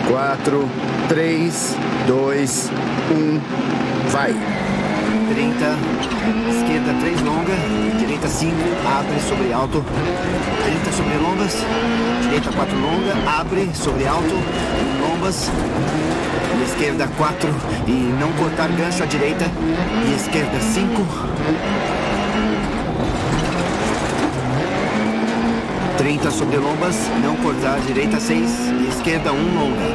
4, 3, 2, 1, vai. 30, esquerda 3 longa, direita 5, abre sobre alto, 30 sobre lombas, direita 4 longa, abre sobre alto, lombas, e esquerda 4 e não cortar gancho à direita, e esquerda 5, 30 sobre lombas, não cortar, direita 6, e esquerda 1 longa.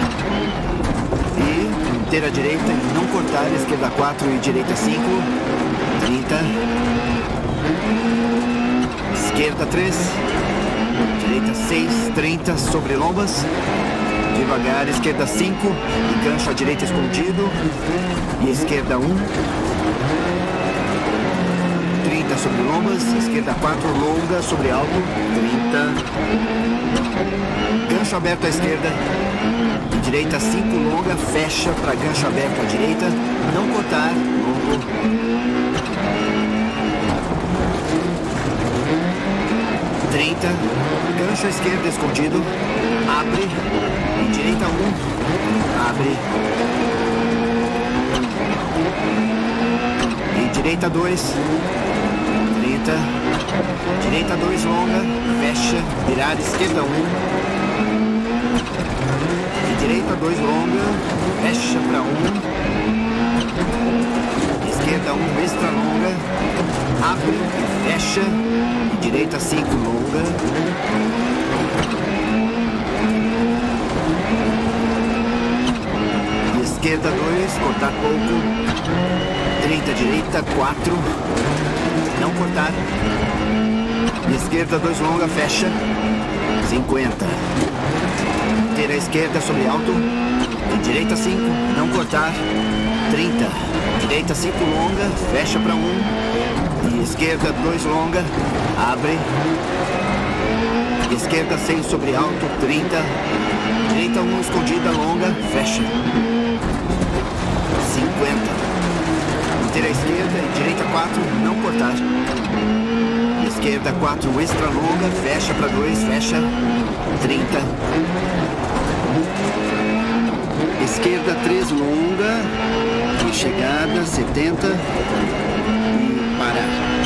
E inteira direita, e não cortar, esquerda 4 e direita 5, 30. Esquerda 3, direita 6, 30 sobre lombas. Devagar, esquerda 5, e gancho à direita escondido, e esquerda 1. 30 sobre lombas, esquerda 4, longa sobre alto, 30. Gancho aberto à esquerda, e direita 5, longa, fecha para gancho aberto à direita, não cortar, longo. 30, gancho à esquerda escondido, abre, e direita 1, abre. E direita 2, 30, direita 2 longa, fecha, virar esquerda 1, e direita 2 longa, fecha para 1, esquerda 1 extra longa, abre, fecha, e direita 5 longa, e esquerda 2, cortar pouco, 30 direita 4, não cortar, e esquerda 2 longa, fecha, 50, inteira esquerda sobre alto, e direita 5, não cortar, 30, direita 5 longa, fecha para 1, e esquerda 2 longa, abre, esquerda 6 sobre alto, 30, direita 1 escondida longa, fecha, 50, inteira esquerda e direita 4, não cortar. Esquerda 4, extra longa, fecha para 2, fecha, 30. Esquerda 3, longa, e chegada, 70. E parar.